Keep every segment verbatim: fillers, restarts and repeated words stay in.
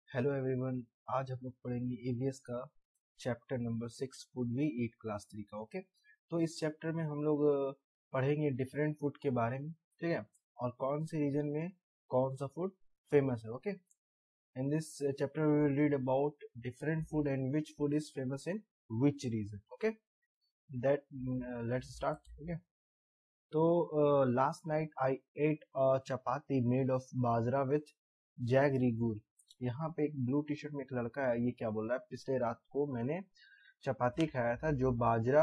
Hello everyone. आज हम लोग पढ़ेंगे ईवीएस का chapter number six food we eat class three का। ओके, तो इस चैप्टर में हम लोग अ, पढ़ेंगे डिफरेंट फूड के बारे में, ठीक है, और कौन से रीजन में कौन सा फूड फेमस है। Okay, in this chapter we will read about different food and which food is famous in which region. Okay, that let's start. Okay, तो last night I ate a chapati made of bajra with jaggery गुड़। यहाँ पे एक blue T shirt में एक लड़का है, ये क्या बोल रहा है, पिछले रात को मैंने चपाती खाया था जो बाजरा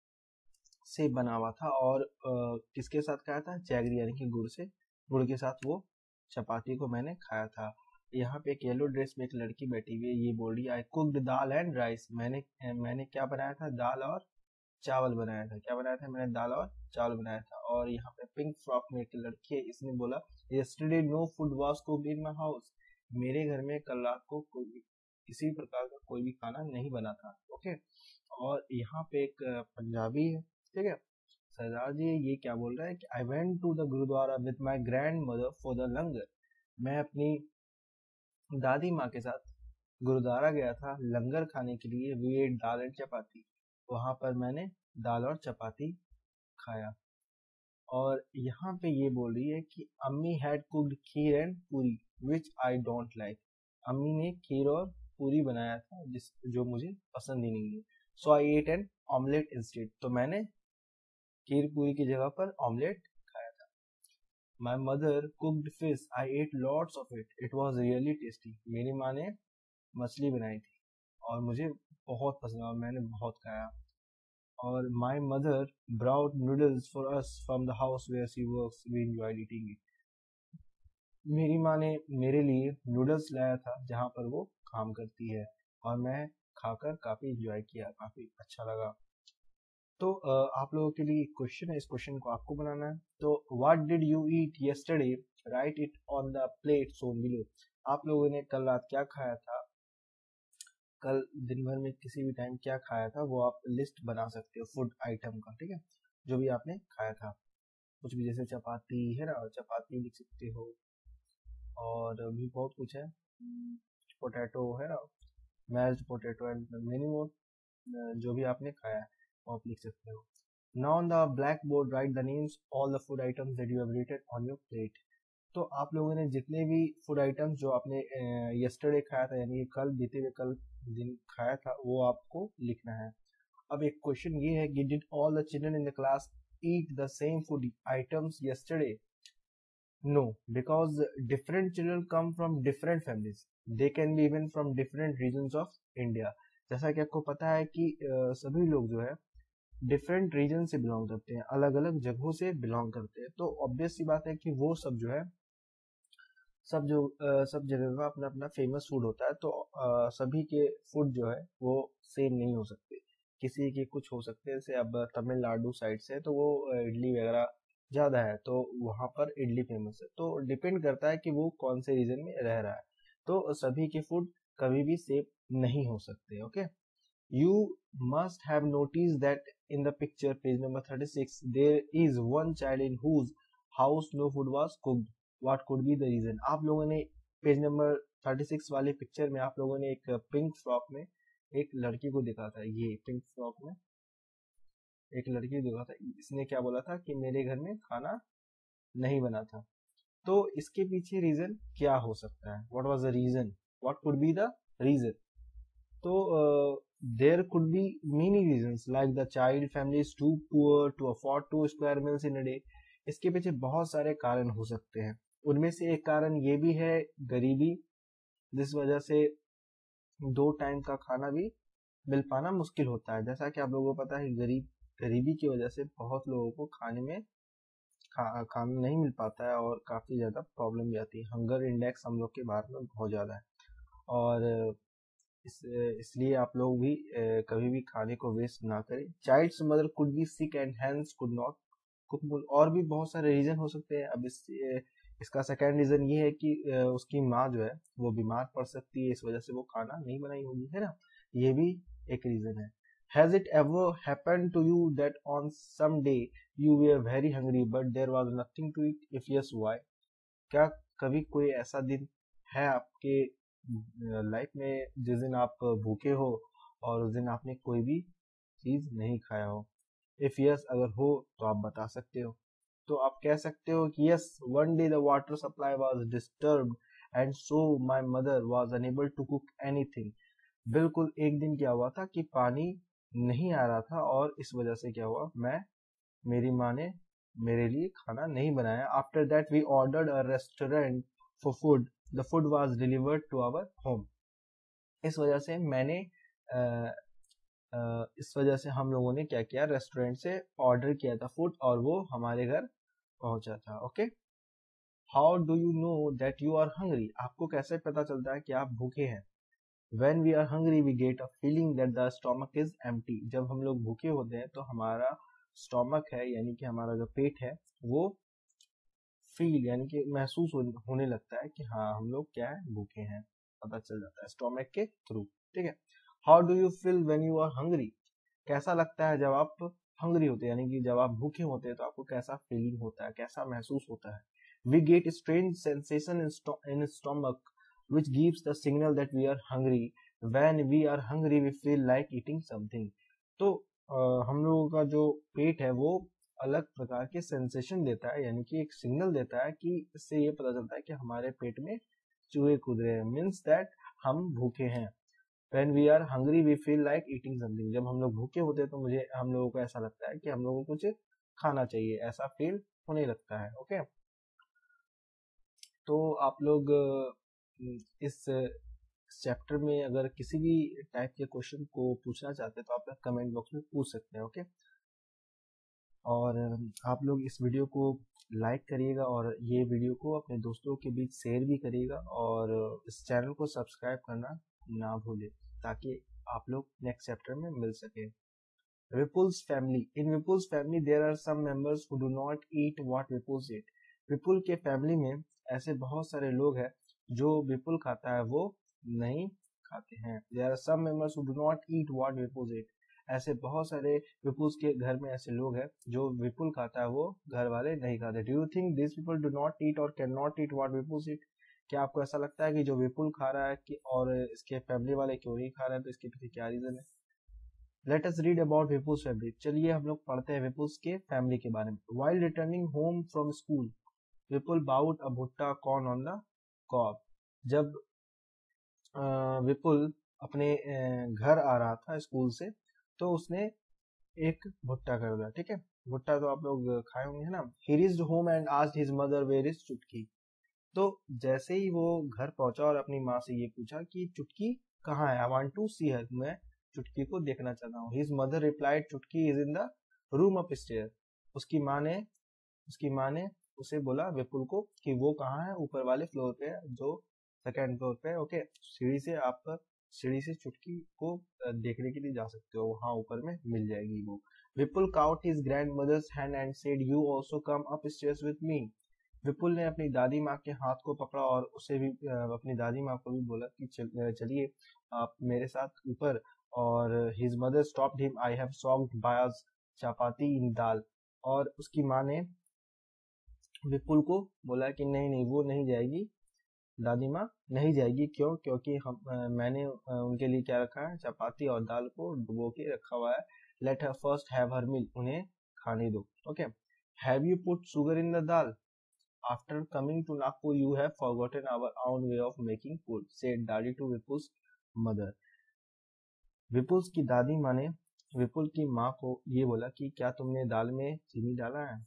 से बना हुआ था और अ, किसके साथ खाया था, जैगरी यानी कि गुड़ से, गुड़ के साथ वो चपाती को मैंने खाया था। यहाँ पे एक येलो ड्रेस में एक लड़की बैठी हुई है, ये बोल रही है I cooked dal and rice. मैंने मैंने क्या बनाया था, दाल और चावल बनाया था। क्या बनाया था, मैंने दाल और चावल बनाया था। और यहाँ पे पिंक फ्रॉक में एक लड़की है, इसने बोला yesterday no food was cooked in my house. मेरे घर में कल रात को कोई भी किसी प्रकार का कोई भी खाना नहीं बना था। ओके, और यहाँ पे एक अ, पंजाबी है, ठीक है, सरदार जी, ये क्या बोल रहा है कि I went to the gurudwara with my grandmother for the langar. मैं अपनी दादी माँ के साथ गुरुद्वारा गया था लंगर खाने के लिए। We ate dal and chapati, वहां पर मैंने दाल और चपाती खाया। और यहाँ पे ये बोल रही है कि अम्मी हैड कुक्ड खीर एंड पूरी विच आई डोंट लाइक। अम्मी ने खीर और पूरी बनाया था जिस जो मुझे पसंद ही नहीं है। So I ate an omelette instead, तो मैंने खीर पूरी की जगह पर ऑमलेट खाया था। My mother cooked fish, I ate lots of it, it was really tasty. मेरी माँ ने मछली बनाई थी और मुझे बहुत पसंद आया, मैंने बहुत खाया। और my mother brought noodles for us from the house where she works, we enjoyed eating it. मेरी माँ ने मेरे लिए नूडल्स लाया था जहाँ पर वो काम करती है और मैं खाकर काफी एंजॉय किया, काफी अच्छा लगा। तो अ, आप लोगों के लिए क्वेश्चन है, इस क्वेश्चन को आपको बनाना है। तो what did you eat yesterday, write it on the plate shown below. आप लोगों ने कल रात क्या खाया था, कल दिन भर में किसी भी टाइम क्या खाया था, वो आप लिस्ट बना सकते हो फूड आइटम का, ठीक है, जो भी आपने खाया था। कुछ भी, जैसे चपाती है ना, चपाती लिख सकते हो, और भी बहुत कुछ है, पोटैटो है ना, mashed potato and many more, जो भी आपने खाया है वो आप लिख सकते हो। Now on the blackboard write the names all the food items that you have written on your plate. तो आप लोगों ने जितने भी फूड आइटम्स जो आपने यस्टरडे खाया था, यानी कल बीते हुए कल दिन खाया था, वो आपको लिखना है। अब एक क्वेश्चन ये है कि did all the children in the class eat the same food items yesterday. No, because different children come from different families, they can be even from different region of India. जैसा कि आपको पता है कि अ, सभी लोग जो है डिफरेंट रीजन से बिलोंग करते हैं, अलग अलग जगहों से बिलोंग करते हैं, तो ऑब्वियस सी बात है कि वो सब जो है, सब जो अ, सब जगह का अपना अपना फेमस फूड होता है। तो अ, सभी के फूड जो है वो सेम नहीं हो सकते, किसी के कुछ हो सकते हैं। जैसे अब तमिलनाडु साइड से है तो वो अ, इडली वगैरह ज़्यादा है, तो वहाँ पर इडली फेमस है। तो डिपेंड करता है कि वो कौन से रीजन में रह रहा है, तो सभी के फूड कभी भी सेम नहीं हो सकते। Okay, you must have noticed that in the picture page number thirty-six there is one child in whose house no food was cooked. What could be the reason? आप लोगों ने पेज नंबर थर्टी सिक्स वाले picture में आप लोगों ने एक pink frock में एक लड़की को देखा था, ये पिंक फ्रॉक में एक लड़की को देखा था, इसने क्या बोला था कि मेरे घर में खाना नहीं बना था। तो इसके पीछे रीजन क्या हो सकता है, what was the reason, what could be the reason. तो there could be many reasons like the child family is too poor to afford two square meals in a day. इसके पीछे बहुत सारे कारण हो सकते हैं, उनमें से एक कारण ये भी है गरीबी, जिस वजह से दो टाइम का खाना भी मिल पाना मुश्किल होता है। जैसा कि आप लोगों को पता है, गरीब गरीबी की वजह से बहुत लोगों को खाने में खा, खाना नहीं मिल पाता है और काफी ज्यादा प्रॉब्लम भी आती है। हंगर इंडेक्स हम लोग के भारत में बहुत ज्यादा है, और इस इसलिए आप लोग भी अ, कभी भी खाने को वेस्ट ना करें। Child's mother could be sick and hence could not cook. और भी बहुत सारे रीजन हो सकते हैं। अब इस अ, इसका सेकेंड रीजन ये है कि अ, उसकी माँ जो है वो बीमार पड़ सकती है, इस वजह से वो खाना नहीं बनाई होगी, है ना, ये भी एक रीजन है। Has it ever happened to you that on some day you were very hungry but there was nothing to eat, if yes why. क्या कभी कोई ऐसा दिन है आपके लाइफ में जिस दिन आप भूखे हो और उस दिन आपने कोई भी चीज नहीं खाया हो? इफ यस अगर हो तो आप बता सकते हो। तो आप कह सकते हो कि yes, one day the water supply was disturbed and so my mother was unable to cook anything. बिल्कुल एक दिन क्या हुआ था कि पानी नहीं आ रहा था और इस वजह से क्या हुआ, मैं मेरी माँ ने मेरे लिए खाना नहीं बनाया। After that we ordered a restaurant for food, the food was delivered to our home. इस वजह से मैंने आ, आ, इस वजह से हम लोगों ने क्या किया, रेस्टोरेंट से ऑर्डर किया था फूड और वो हमारे घर पहुंचा था। Okay, how do you know that you are hungry? आपको कैसे पता चलता है कि आप भूखे हैं? When we are hungry, we get a feeling that the stomach is empty. जब हम लोग भूखे होते हैं तो हमारा स्टोमक है, यानी कि हमारा जो पेट है, वो फील यानी कि महसूस हो, होने लगता है कि हाँ हम लोग क्या है, भूखे हैं। पता चल जाता है स्टोमक के थ्रू। ठीक है, how do you feel when you are hungry? कैसा लगता है जब आप हंग्री होते हैं, यानी कि जब आप भूखे होते हैं तो आपको कैसा फीलिंग होता है, कैसा महसूस होता है? We get strange sensation in stomach which gives the signal that we are hungry. When we are hungry, we feel like eating something. तो आ, हम लोगों का जो पेट है वो अलग प्रकार के सेंसेशन देता है, यानी कि एक सिग्नल देता है कि इससे ये पता चलता है कि हमारे पेट में चूहे कूद रहे हैं, मीन्स दैट हम भूखे हैं। When we are hungry, we feel like eating something. जब हम लोग भूखे होते हैं तो मुझे हम लोगों को ऐसा लगता है कि हम लोगों को कुछ खाना चाहिए, ऐसा फील होने लगता है। ओके, तो आप लोग इस चैप्टर में अगर किसी भी टाइप के क्वेश्चन को पूछना चाहते हैं तो आप कमेंट बॉक्स में पूछ सकते हैं। ओके, और आप लोग इस वीडियो को लाइक करिएगा और ये वीडियो को अपने दोस्तों के बीच शेयर भी करिएगा और इस चैनल को सब्सक्राइब करना ना भूलें ताकि आप लोग नेक्स्ट चैप्टर में मिल सके। Vipul's family, in Vipul's family there are some members who do not eat what Vipul's eat. Vipul के फैमिली में ऐसे बहुत सारे लोग हैं जो विपुल खाता है वो नहीं खाते हैं। There are some members who do not eat what Vipul's eat. ऐसे बहुत सारे विपुल्स के घर में ऐसे लोग हैं जो विपुल खाता है वो घर वाले नहीं खाते। Do you think this people do not eat और can not eat what Vipul's eat? क्या आपको ऐसा लगता है कि जो विपुल खा रहा है कि और इसके फैमिली वाले क्यों नहीं खा रहे हैं? तो इसके पीछे क्या रीजन है? Let us read about Vipul's family. चलिए हम लोग पढ़ते हैं विपुल्स के फैमिली के बारे में। While returning home from school, Vipul bought a bhutta corn on the cob. जब विपुल अपने घर आ रहा था स्कूल से तो उसने एक भुट्टा कर दिया। ठीक है, भुट्टा तो आप लोग खाए होंगे, है ना। He reached home and asked his mother where is Chutki. तो जैसे ही वो घर पहुंचा और अपनी माँ से ये पूछा कि चुटकी कहाँ है, आई वांट टू सी हर, मैं चुटकी को देखना चाहता हूँ। His mother replied Chutki is in the room up stair. उसकी माँ ने उसकी माँ ने उसे बोला विपुल को कि वो कहाँ है, ऊपर वाले फ्लोर पे, जो सेकेंड फ्लोर पे। ओके, सीढ़ी से आप सीढ़ी से चुटकी को देखने के लिए जा सकते हो, वहां ऊपर में मिल जाएगी वो। Vipul caught his grandmother's hand and said you also come upstairs with me. Vipul ने अपनी दादी माँ के हाथ को पकड़ा और उसे भी अपनी दादी माँ को भी बोला कि चल, चलिए आप मेरे साथ ऊपर। और his mother stopped him, I have soaked Baiji's chapati in dal. और उसकी माँ ने विपुल को बोला कि नहीं नहीं वो नहीं जाएगी, दादी माँ नहीं जाएगी। क्यों? क्योंकि हम मैंने उनके लिए क्या रखा है, चपाती और दाल को डुबो के रखा हुआ है। Let her first have her meal, उन्हें खाने दो। Okay, have you put sugar in the dal? After coming to Nagpur you have forgotten our own way of making food, said daddy to Vipul's mother. Vipul's की दादी माँ ने विपुल की माँ को ये बोला कि क्या तुमने दाल में चीनी डाला है?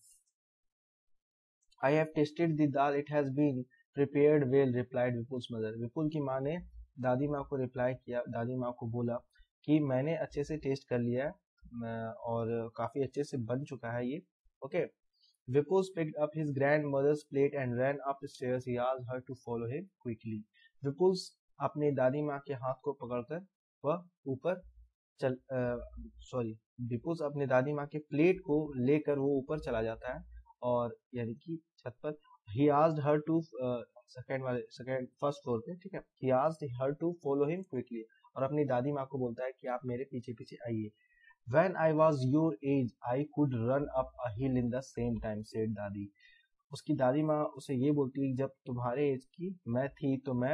I have tasted the dal, it has been prepared well, replied Vipul's mother. Vipul की माँ ने दादी माँ को रिप्लाई किया, दादी माँ को बोला कि मैंने अच्छे से टेस्ट कर लिया है और काफी अच्छे से बन चुका है ये। Okay, Vipul's picked up his grandmother's plate and ran up the stairs. He asked her to follow him quickly. Vipul's अपने दादी माँ के हाथ को पकड़कर वह ऊपर चल सॉरी विपुल्स अपने दादी माँ के प्लेट को लेकर वो ऊपर चला जाता है और यानी कि छत पर। he asked her to second वाले सेकंड फर्स्ट फ्लोर पे। ठीक है, he asked her to follow him quickly और अपनी दादी माँ को बोलता है कि आप मेरे पीछे पीछे आइए। When I was your age, I could run up a hill in the same time, said दादी। उसकी दादी माँ उसे ये बोलती है जब तुम्हारे एज की मैं थी तो मैं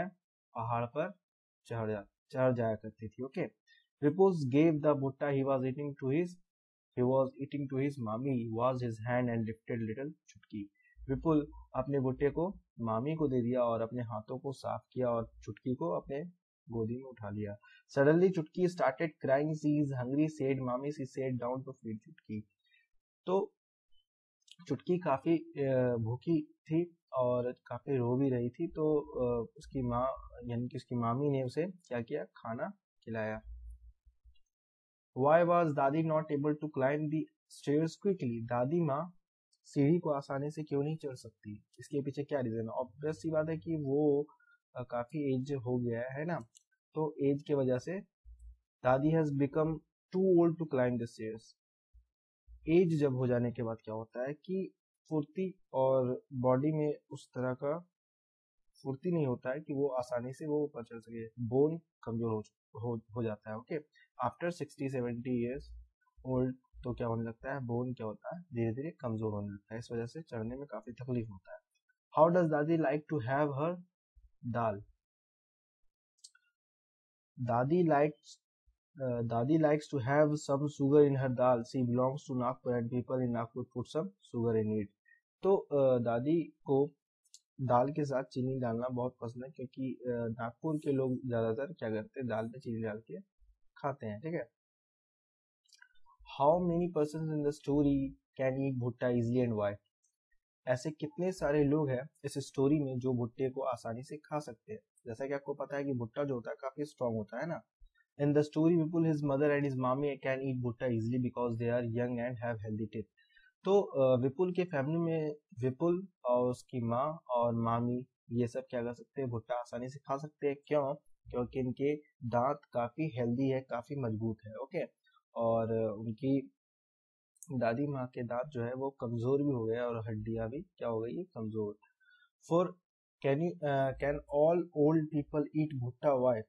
पहाड़ पर चढ़ जा चढ़ जाया करती थी। Okay, Vipul gave the bhutta he was eating to his he was eating to his mommy was his hand and lifted little चुटकी। विपुल अपने भुट्टे को मामी को दे दिया और अपने हाथों को साफ किया और चुटकी को अपने गोदी में उठा लिया। Suddenly Chutki started crying, she is hungry said mami, she said down to feed Chutki. तो चुटकी काफी भूखी थी और काफी रो भी रही थी, तो उसकी माँ यानी कि उसकी मामी ने उसे क्या किया, खाना खिलाया। Why was दादी not able to climb the stairs quickly? दादी माँ सीढ़ी को आसानी से क्यों नहीं चढ़ सकती? इसके पीछे क्या रीजन है? ऑब्वियस सी बात है कि वो काफी एज हो गया है ना, तो एज की वजह से dadi has become too old to climb the stairs. As जब हो जाने के बाद क्या होता है कि फुर्ती और बॉडी में उस तरह का फुर्ती नहीं होता है कि वो आसानी से वो ऊपर चढ़ सके, बोन कमजोर हो, हो, हो जाता है। Okay, after sixty seventy years old तो क्या होने लगता है, बोन क्या होता है, धीरे धीरे कमजोर होने लगता है, इस वजह से चढ़ने में काफी तकलीफ होता है। How does dadi like to have her dal? Dadi likes dadi likes to have some sugar in her dal, she belongs to Nagpur and people in Nagpur put some sugar in it. तो uh, दादी को दाल के साथ चीनी डालना बहुत पसंद है, क्योंकि नागपुर के लोग ज्यादातर क्या करते हैं, दाल में चीनी डाल के खाते हैं। ठीक है, how many person in the story can eat bhutta easily and Y? ऐसे कितने सारे लोग हैं इस स्टोरी में जो भुट्टे को आसानी से खा सकते हैं? जैसा कि आपको पता है कि भुट्टा जो होता है काफी स्ट्रॉन्ग होता है ना। In the story Vipul his mother and his mami can eat bhutta easily because they are young and have healthy teeth. तो विपुल के फैमिली में विपुल और उसकी माँ और मामी ये सब क्या कर सकते हैं, भुट्टा आसानी से खा सकते हैं। क्यों? क्योंकि इनके दांत काफी हेल्दी है, काफी मजबूत है। ओके, और उनकी दादी माँ के दांत जो है वो कमजोर भी हो गए और हड्डियां भी क्या हो गई, कमजोर। For can you can all old people eat bhutta why?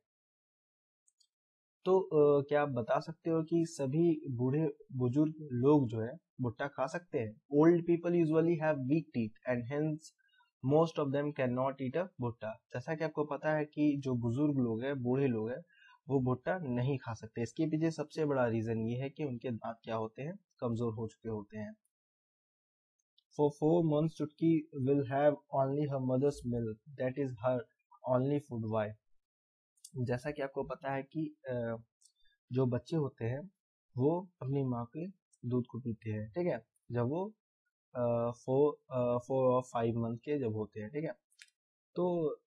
तो uh, क्या आप बता सकते हो कि सभी बूढ़े बुजुर्ग लोग जो है भुट्टा खा सकते हैं? Old people usually have weak teeth and hence most of them can not eat a bhutta. जैसा कि आपको पता है कि जो बुजुर्ग लोग हैं, बूढ़े लोग हैं, वो भुट्टा नहीं खा सकते। इसके पीछे सबसे बड़ा रीजन ये है कि उनके दांत क्या होते हैं, कमजोर हो चुके होते हैं। For four months Chutki will have only her mother's milk, that is her only food. Why? जैसा कि आपको पता है कि जो बच्चे होते हैं वो अपनी माँ के दूध को पीते हैं। ठीक है, जब वो फोर फोर और फाइव मंथ के जब होते हैं। ठीक है, तो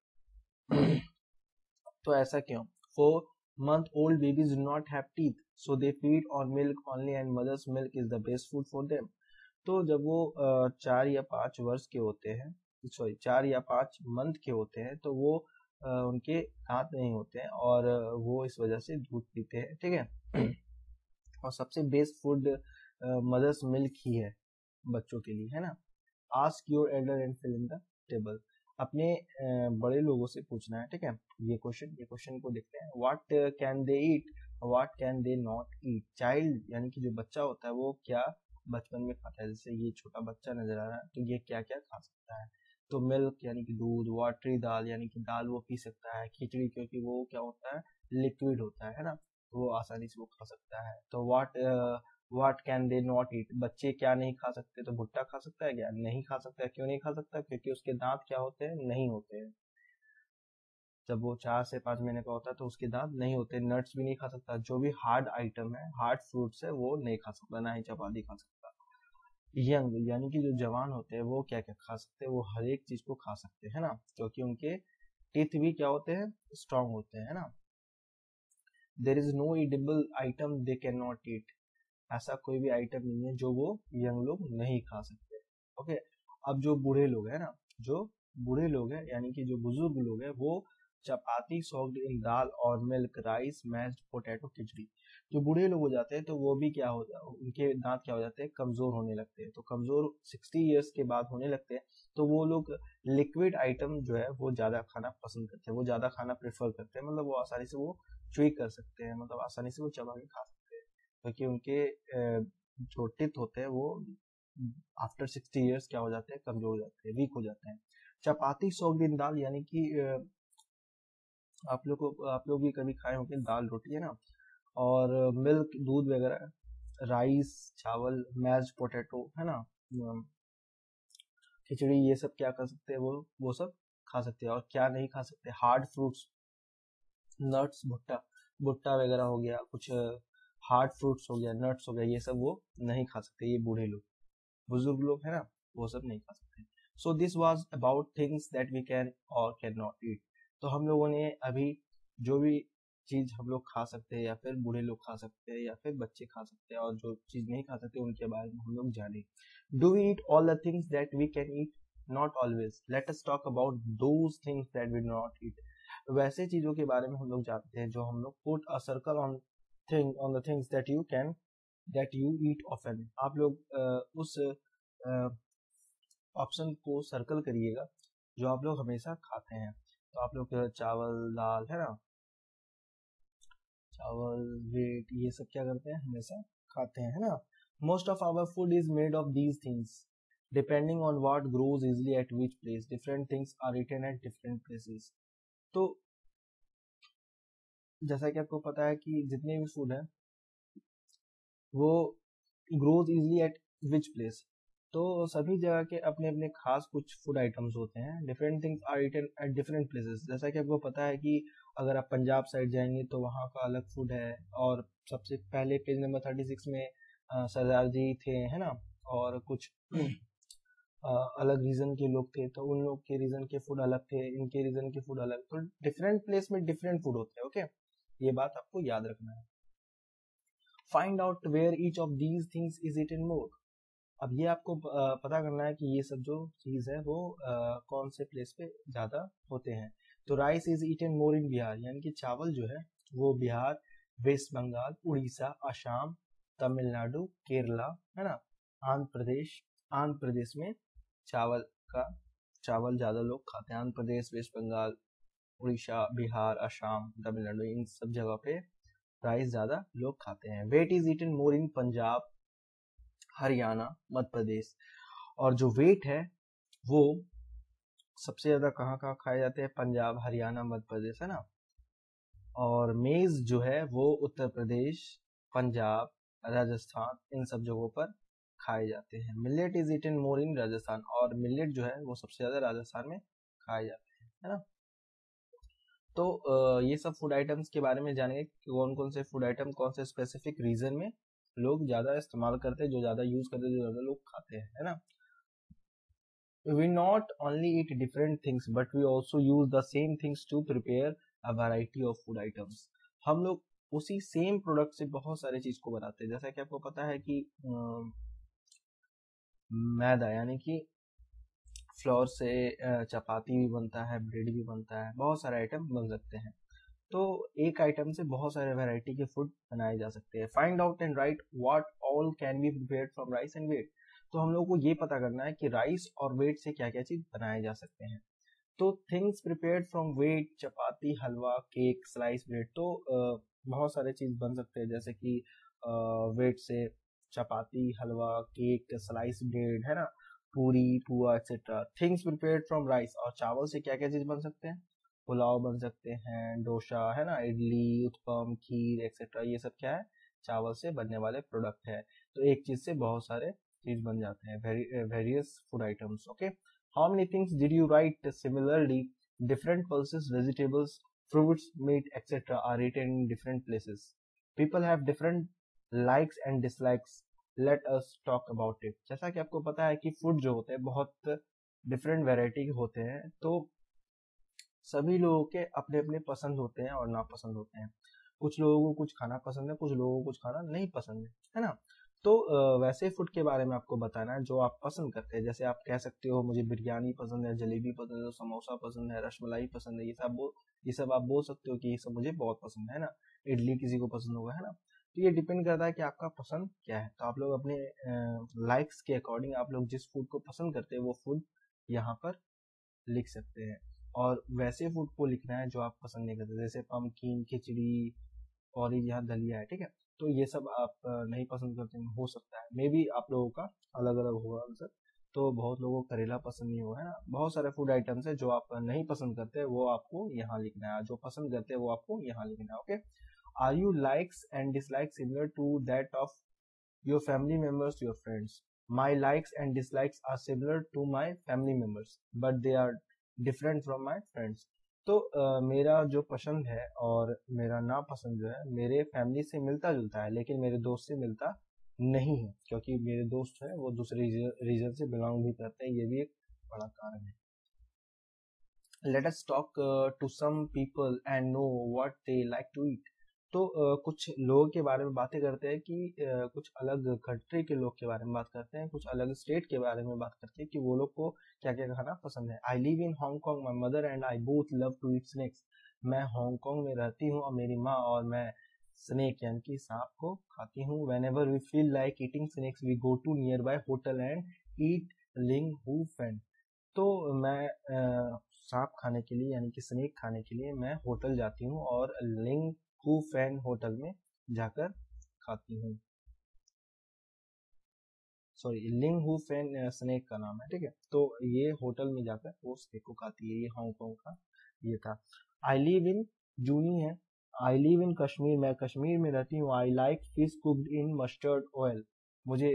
तो ऐसा क्यों? Four month old babies do not have teeth, so they feed on milk only and mother's milk is the best food for them. तो जब वो चार या पाँच वर्ष के होते हैं, सॉरी चार या पाँच मंथ के होते हैं, तो वो उनके दांत नहीं होते हैं और वो इस वजह से दूध पीते हैं। ठीक है, और सबसे बेस्ट फूड मदर्स मिल्क ही है बच्चों के लिए, है ना। Ask your elder and fill in the table. अपने बड़े लोगों से पूछना है। ठीक है, ये क्वेश्चन ये क्वेश्चन को देखते हैं। What can they eat, what can they not eat? Child यानी कि जो बच्चा होता है वो क्या बचपन में खाता है। जैसे ये छोटा बच्चा नजर आ रहा है, तो ये क्या क्या खा सकता है? तो मिल्क यानी कि दूध, वाटरी दाल यानी कि दाल वो पी सकता है, खिचड़ी क्योंकि वो क्या होता है, लिक्विड होता है ना, तो वो आसानी से वो खा सकता है। तो what what can they not eat? बच्चे क्या नहीं खा सकते? तो भुट्टा खा सकता है क्या? नहीं खा सकता। क्यों नहीं खा सकता? क्योंकि उसके दांत क्या होते हैं, नहीं होते हैं। जब वो चार से पांच महीने का होता है तो उसके दांत नहीं होते। नट्स भी नहीं खा सकता, जो भी हार्ड आइटम है, हार्ड फ्रूट्स है, वो नहीं खा सकता, ना ही चपाती खा सकता। यंग यानी कि जो जवान होते हैं वो क्या क्या खा सकते हैं? वो हर एक चीज को खा सकते हैं ना, क्योंकि उनके टीथ भी क्या होते हैं, स्ट्रांग होते हैं ना। There is no eatable item they can not eat. ऐसा कोई भी आइटम नहीं है जो वो यंग लोग नहीं खा सकते। ओके, अब जो बूढ़े लोग हैं ना, जो बूढ़े लोग हैं यानी कि जो बुजुर्ग लोग हैं, वो चपाती सोक्ड इन दाल और milk, rice, mashed potato, khichdi. जो बूढ़े लोग हो जाते हैं तो वो भी क्या होता है, उनके दांत क्या हो जाते हैं, कमजोर होने लगते हैं। तो कमजोर सिक्सटी ईयर्स के बाद होने लगते हैं, तो वो लोग लिक्विड आइटम जो है वो ज्यादा खाना पसंद करते हैं, वो ज्यादा खाना प्रेफर करते हैं। मतलब वो आसानी से वो च्युई कर सकते हैं, मतलब आसानी से वो चबा के खा सकते हैं, क्योंकि उनके जो टीथ होते हैं वो आफ्टर सिक्सटी ईयर्स क्या हो जाते हैं, कमजोर हो जाते हैं, वीक हो जाते हैं। चपाती सोक्ड इन दाल यानी कि आप लोग को आप लोग भी कभी खाए होंगे दाल रोटी है ना, और मिल्क दूध वगैरह, राइस चावल, मैश्ड पोटैटो है ना, अम, खिचड़ी, ये सब क्या कर सकते हैं, वो वो सब खा सकते हैं। और क्या नहीं खा सकते, हार्ड फ्रूट्स, नट्स, भुट्टा भुट्टा वगैरह हो गया, कुछ हार्ड फ्रूट्स हो गया, नट्स हो गया, ये सब वो नहीं खा सकते, ये बूढ़े लोग, बुजुर्ग लोग है ना, वो सब नहीं खा सकते। So this was about things that we can और कैन नॉट ईट। तो हम लोगों ने अभी जो भी चीज हम लोग खा सकते हैं, या फिर बूढ़े लोग खा सकते हैं, या फिर बच्चे खा सकते हैं, और जो चीज नहीं खा सकते उनके बारे में हम लोग जाने। Do we eat all the things that we can eat? Not always. Let us talk about those things that we not eat. वैसे चीजों के बारे में हम लोग जानते हैं जो हम लोग put a circle on thing on the things that you can that you eat often. आप लोग uh, उस ऑप्शन uh, को सर्कल करिएगा जो आप लोग हमेशा खाते हैं। तो आप लोग uh, चावल, दाल है ना, चावल, वेट, ये सब क्या करते हैं, हमेशा खाते हैं, है ना। Most of our food is made of these things depending on what grows easily at which place. Different things are written at different places. तो जैसा कि आपको पता है कि जितने भी फूड है वो grows easily at which place, तो सभी जगह के अपने अपने खास कुछ फूड आइटम्स होते हैं। Different things are eaten at different places. जैसा कि आपको पता है कि अगर आप पंजाब साइड जाएंगे तो वहाँ का अलग फूड है। और सबसे पहले पेज नंबर थर्टी सिक्स में अ, सरदार जी थे है ना, और कुछ अ, अलग रीजन के लोग थे, तो उन लोग के रीजन के फूड अलग थे, इनके रीजन के फूड अलग। तो डिफरेंट प्लेस में डिफरेंट फूड होते हैं। ओके, ये बात आपको याद रखना है। Find out where each of these things is eaten more. अब ये आपको अ, पता करना है कि ये सब जो चीज है वो आ, कौन से प्लेस पे ज्यादा होते हैं। तो rice is eaten more in Bihar, यानी कि चावल जो है वो बिहार, वेस्ट बंगाल, उड़ीसा, असम, तमिलनाडु, केरला है ना, आंध्र प्रदेश, आंध्र प्रदेश में चावल का चावल ज्यादा लोग खाते हैं। आंध्र प्रदेश, वेस्ट बंगाल, उड़ीसा, बिहार, असम, तमिलनाडु, इन सब जगह पे राइस ज्यादा लोग खाते हैं। Wheat is eaten more in Punjab, Haryana, Madhya Pradesh. और जो वेट है वो सबसे ज्यादा कहाँ कहाँ खाए जाते हैं, पंजाब, हरियाणा, मध्य प्रदेश है ना। और मेज जो है वो उत्तर प्रदेश, पंजाब, राजस्थान, इन सब जगहों पर खाए जाते हैं। Millet is eaten more in Rajasthan, और मिलेट जो है वो सबसे ज्यादा राजस्थान में खाए जाते हैं, है ना। तो ये सब फूड आइटम्स के बारे में जानेंगे, कौन कौन से फूड आइटम कौन से स्पेसिफिक रीजन में लोग ज्यादा इस्तेमाल करते हैं, जो ज्यादा यूज करते हैं, जो ज्यादा लोग खाते हैं, है ना। We not only eat different things but we also use the same things to prepare a variety of food items. हम लोग उसी सेम प्रोडक्ट से बहुत सारे चीज को बनाते हैं। जैसा कि आपको पता है कि मैदा यानी कि फ्लोर से चपाती भी बनता है, ब्रेड भी बनता है, बहुत सारे आइटम बन सकते हैं। तो एक आइटम से बहुत सारे वैरायटी के फूड बनाए जा सकते हैं। Find out and write what all can be prepared from rice and wheat. तो हम लोग को ये पता करना है कि राइस और वेट से क्या क्या चीज बनाए जा सकते हैं। तो things prepared from wheat, chapati, halwa, cake, slice bread. तो uh, बहुत सारे चीज बन सकते हैं, जैसे कि वेट से chapati, halwa, cake, slice bread है ना, puri, pua etcetera. Things prepared from rice, और चावल से क्या क्या चीज बन सकते हैं, पुलाव बन सकते हैं, डोसा है ना, इडली, उत्पम, खीर एक्सेट्रा। ये सब क्या है, चावल से बनने वाले प्रोडक्ट है। तो एक चीज से बहुत सारे चीज बन जाते हैं, various food items. Okay, how many things did you write? Similarly different pulses, vegetables, fruits, meat etc are eaten in different places. People have different likes and dislikes. Let us talk about it. जैसा कि आपको पता है कि food जो होते हैं बहुत डिफरेंट वेराइटी के होते हैं, तो सभी लोगों के अपने अपने पसंद होते हैं और नापसंद होते हैं। कुछ लोगों को कुछ खाना पसंद है, कुछ लोगों को कुछ खाना नहीं पसंद है, है ना। तो वैसे फूड के बारे में आपको बताना है जो आप पसंद करते हैं। जैसे आप कह सकते हो मुझे बिरयानी पसंद है, जलेबी पसंद है, समोसा पसंद है, रसमलाई पसंद है, ये सब बोल ये सब आप बोल सकते हो कि ये सब मुझे बहुत पसंद है ना। इडली किसी को पसंद होगा, है ना। तो ये डिपेंड करता है कि आपका पसंद क्या है। तो आप लोग अपने लाइक्स के अकॉर्डिंग आप लोग जिस फूड को पसंद करते हैं वो फूड यहाँ पर लिख सकते हैं। और वैसे फूड को लिखना है जो आप पसंद नहीं करते, जैसे पम्पकिन, खिचड़ी, और यहाँ दलिया है, ठीक है। तो ये सब आप नहीं पसंद करते, हो सकता है मे बी आप लोगों का अलग अलग होगा आंसर। तो बहुत लोगों को करेला पसंद नहीं हुआ है ना। बहुत सारे फूड आइटम्स है जो आप नहीं पसंद करते वो आपको यहाँ लिखना है, जो पसंद करते हैं वो आपको यहाँ लिखना है। Okay, are you likes and dislikes similar to that of your family members, your friends? My likes and dislikes are similar to my family members, but they are different from my friends. तो uh, मेरा जो पसंद है और मेरा नापसंद जो है मेरे फैमिली से मिलता जुलता है, लेकिन मेरे दोस्त से मिलता नहीं है, क्योंकि मेरे दोस्त है वो दूसरे रीजन से बिलोंग भी करते हैं, ये भी एक बड़ा कारण है। Let us talk uh, to some people and know what they like to eat. तो uh, कुछ लोगों के बारे में बातें करते हैं कि uh, कुछ अलग कंट्री के लोग के बारे में बात करते हैं, कुछ अलग स्टेट के बारे में बात करते हैं कि वो लोग को क्या क्या खाना पसंद है। I live in Hong Kong, my mother and I both love to eat snacks. मैं हांगकांग में रहती हूँ और मेरी माँ और मैं स्नेक यानी कि सांप को खाती हूँ। Whenever we feel like eating snacks we go to nearby hotel and eat ling hu fan. तो मैं uh, सांप खाने के लिए यानी कि स्नेक खाने के लिए मैं होटल जाती हूँ और लिंग हू फैन होटल में जाकर खाती हूँ। सॉरी, लिंग हू फैन स्नेक का नाम है, ठीक है। तो ये होटल में जाकर वो स्नेक को खाती है। ये हांगकांग का ये था। आई लिव इन जूनी है, आई लिव इन कश्मीर, मैं कश्मीर में रहती हूँ। I like fish cooked in mustard oil, मुझे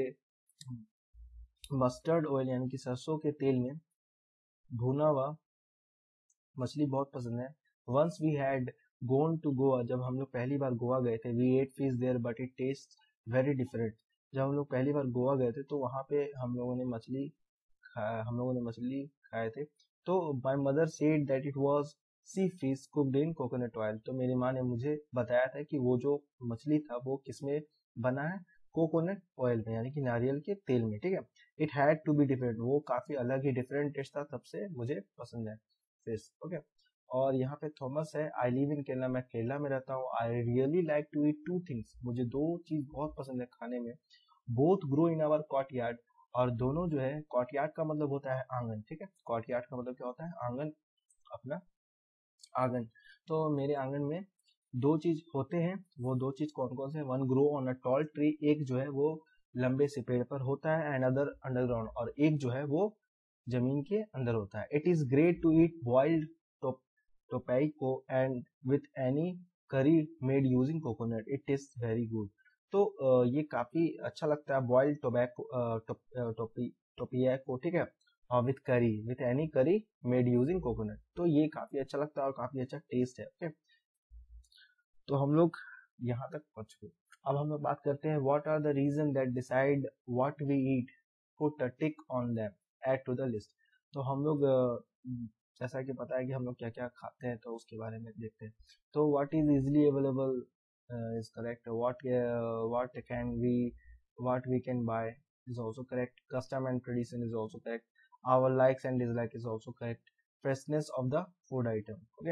मस्टर्ड ऑयल यानी कि सरसों के तेल में भुना हुआ मछली बहुत पसंद है। Once we had gone to Goa, जब हम लोग पहली बार गोवा गए थे, we ate fish there but it taste very different. जब हम लोग पहली बार गोवा गए थे तो वहाँ पे हम लोगों ने मछली खाया हम लोगों ने मछली खाए थे। तो my mother said that it was sea fish cooked in coconut oil. तो मेरी माँ ने मुझे बताया था कि वो जो मछली था वो किसमें बना है, कोकोनट ऑयल में यानी कि नारियल के तेल में, ठीक है। It had to be different, वो काफी अलग ही डिफरेंट टेस्ट था, तब से मुझे पसंद है फिश। ओके, और यहाँ पे थॉमस है, आई लिव इन केरला, मैं केरला में रहता हूँ। I really like to eat two things, मुझे दो चीज बहुत पसंद है खाने में। Both grow in our courtyard, और दोनों जो है, कॉर्टयार्ड का मतलब होता है आंगन, ठीक है। कॉर्टयार्ड का मतलब क्या होता है, आंगन, अपना आंगन। तो मेरे आंगन में दो चीज होते हैं, वो दो चीज कौन कौन से? One grow on a tall tree, एक जो है वो लंबे से पेड़ पर होता है, एंड अदर अंडरग्राउंड, और एक जो है वो जमीन के अंदर होता है। It is great to eat boiled tapioca and with any curry made using coconut, it taste very good. तो uh, ये काफी अच्छा लगता है, बॉइल्ड टोबैको टोपियाको, ठीक है, और with curry, with any curry made using coconut. तो ये काफी अच्छा लगता है और काफी अच्छा टेस्ट है। ओके, तो हम लोग यहाँ तक पहुंच गए। अब हम लोग बात करते हैं, what are the reason that decide what we eat, put a tick on them, add to the list. तो हम लोग जैसा कि पता है कि हम लोग क्या क्या खाते हैं, तो उसके बारे में देखते हैं। तो what is easily available is correct, what what can we what we can buy is also correct, custom and tradition is also correct, our likes and dislike is also correct, freshness of the food item। okay,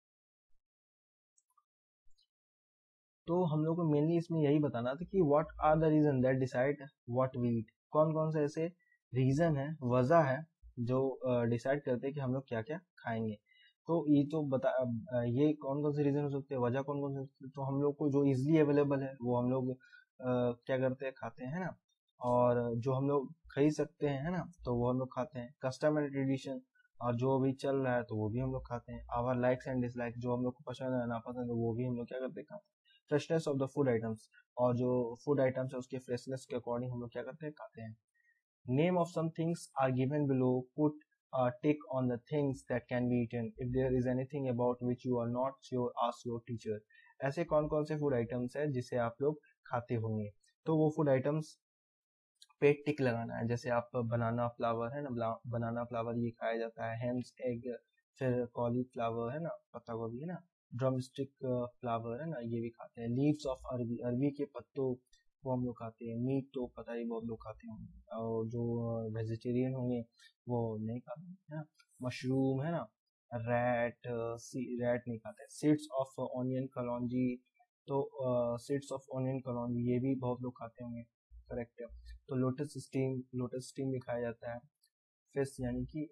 तो हम लोग को mainly इसमें यही बताना था कि what are the reason that decide what we eat, कौन कौन से ऐसे रीजन है, वजह है जो डिसाइड uh, करते हैं कि हम लोग क्या क्या खाएंगे। तो ये तो बता uh, ये कौन कौन से रीजन हो सकते हैं, वजह कौन कौन से हो सकते हैं। तो हम लोग को जो इजिली अवेलेबल है वो हम लोग uh, क्या करते हैं, खाते हैं ना, और जो हम लोग खरीद सकते हैं है ना, तो वो हम लोग खाते हैं। कस्टम एंड ट्रेडिशन, और जो अभी चल रहा है तो वो भी हम लोग खाते हैं। आवर लाइक्स एंड डिसलाइक, जो हम लोग को पसंद है नापसंद है वो भी हम लोग क्या करते हैं, खाते हैं। Freshness of the food items, और जो फूड आइटम्स है उसके फ्रेशनेस के अकॉर्डिंग हम लोग क्या करते हैं, खाते हैं। Name of some things are given below, put tick on the things that can be eaten, if there is anything about which you are not sure ask your teacher. ऐसे कौन कौन से फूड आइटम्स है जिसे आप लोग खाते होंगे, तो वो फूड आइटम्स पे टिक लगाना है। जैसे आप बनाना फ्लावर है ना, बनाना फ्लावर ये खाया जाता है। हेम्स एग, फिर कॉलीफ्लावर है ना, पत्ता गोभी है ना, ड्रम स्टिक फ्लावर है ना, ये भी खाते हैं। लीव्स ऑफ अरबी, अरबी के पत्तों वो हम लोग खाते हैं। मीट तो पता ही बहुत लोग खाते होंगे, और जो वेजिटेरियन होंगे वो नहीं खाते है ना। मशरूम है ना, रैट रैट नहीं खाते। सीड्स ऑफ ऑनियन कलौंजी, तो सीड्स ऑफ ऑनियन कलौंजी ये भी बहुत लोग खाते होंगे, करेक्ट है। तो लोटस स्टीम, लोटस स्टीम भी खाया जाता है। फिश यानी कि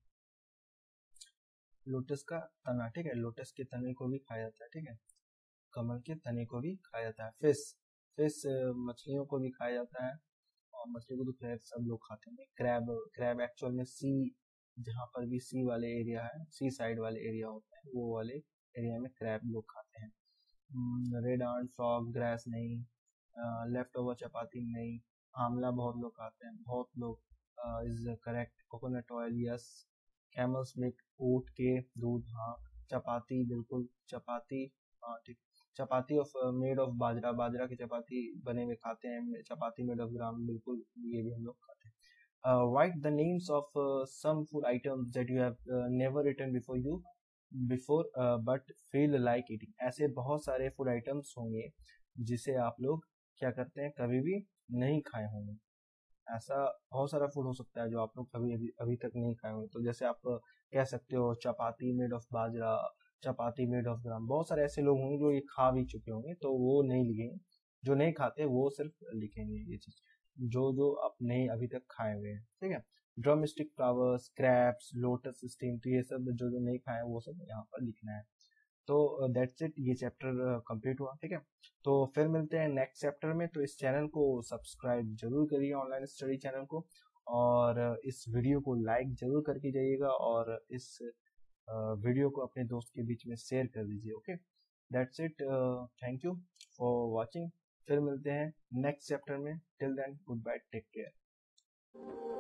लोटस का तना, ठीक है, लोटस के तने को भी खाया जाता है, ठीक है, कमल के तने को भी खाया जाता है। फिश फिश मछलियों को भी खाया जाता है, और मछली को तो खैर सब लोग खाते हैं। क्रैब क्रैब एक्चुअल में सी, जहाँ पर भी सी वाले एरिया है, सी साइड वाले एरिया होते हैं, वो वाले एरिया में क्रैब लोग खाते हैं। रेड आर्ट फ्रॉग ग्रास नहीं, लेफ्ट ओवर चपाती नहीं, आंवला बहुत लोग खाते हैं, बहुत लोग is correct. Coconut oil yes, camel's milk ऊँट के दूध हाँ, चपाती बिल्कुल, चपाती हाँ ठीक, chapati of made of bajra, बाजरा की चपाती बने हुए खाते हैं, चपाती मेड ऑफ ग्राम बिल्कुल, ये भी हम लोग खाते हैं। Write the names of some food items that you have never written before you before but feel like eating. ऐसे बहुत सारे फूड आइटम्स होंगे जिसे आप लोग क्या करते हैं, कभी भी नहीं खाए होंगे। ऐसा बहुत सारा फूड हो सकता है जो आप लोग कभी अभी अभी तक नहीं खाए होंगे। तो जैसे आप कह सकते हो chapati made of bajra, chapati made of gram. बहुत सारे ऐसे लोग होंगे जो ये खा भी चुके होंगे, तो वो नहीं लिखेंगे। जो नहीं खाते वो सिर्फ लिखेंगे ये चीज, जो जो आप नहीं अभी तक खाए हुए हैं, ठीक है। Drumstick flowers, crabs, lotus stem, तो ये सब जो जो नहीं खाए वो सब यहाँ पर लिखना है। तो दैट्स इट, ये चैप्टर कंप्लीट हुआ, ठीक है। तो फिर मिलते हैं नेक्स्ट चैप्टर में। तो इस चैनल को सब्सक्राइब जरूर करिए, ऑनलाइन स्टडी चैनल को, और इस वीडियो को लाइक जरूर करके जाइएगा, और इस वीडियो को अपने दोस्त के बीच में शेयर कर दीजिए। Okay, that's it, thank you for watching. फिर मिलते हैं नेक्स्ट चैप्टर में। Till then goodbye, take care.